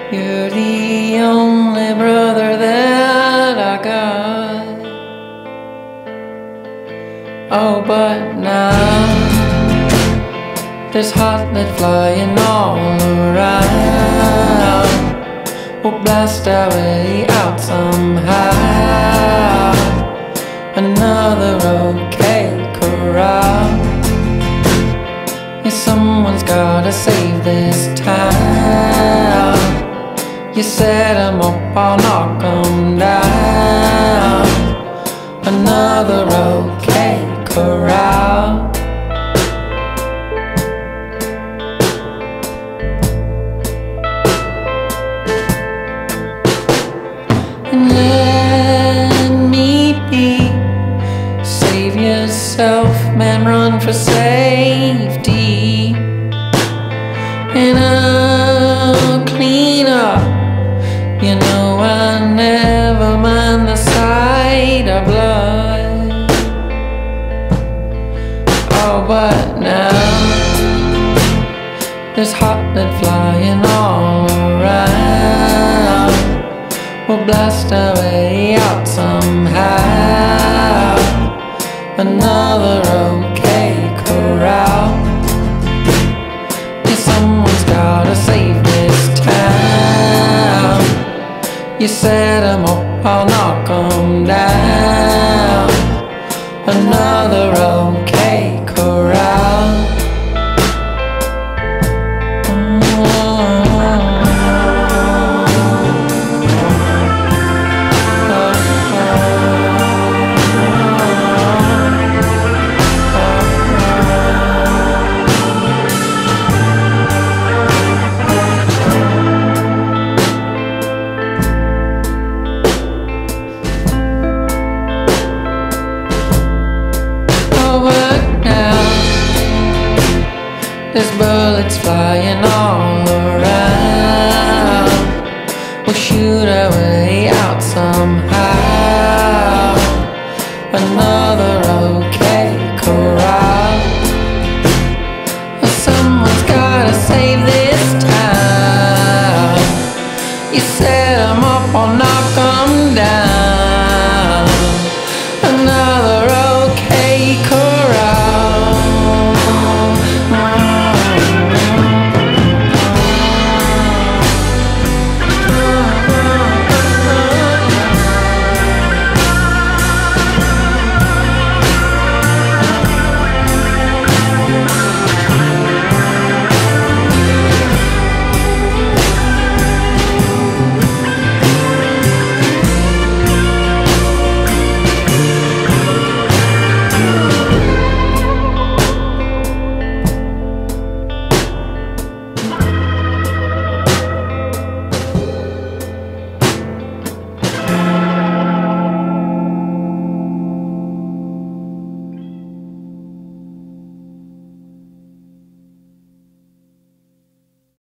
You're the only brother that I got. Oh, but now there's hot lead flying all around. We'll blast our way out somehow. Another okay corral. Yeah, someone's gotta save this town. You set 'em up, I'll knock 'em down. Another okay corral. And let me be. Save yourself, man, run for safety. And I'll clean up. You know I never mind the sight of blood. Oh, but now there's hot lead flying all around. We'll blast our way out somehow. Another okay corral. Yeah, someone's gotta save this town. You set 'em up all night.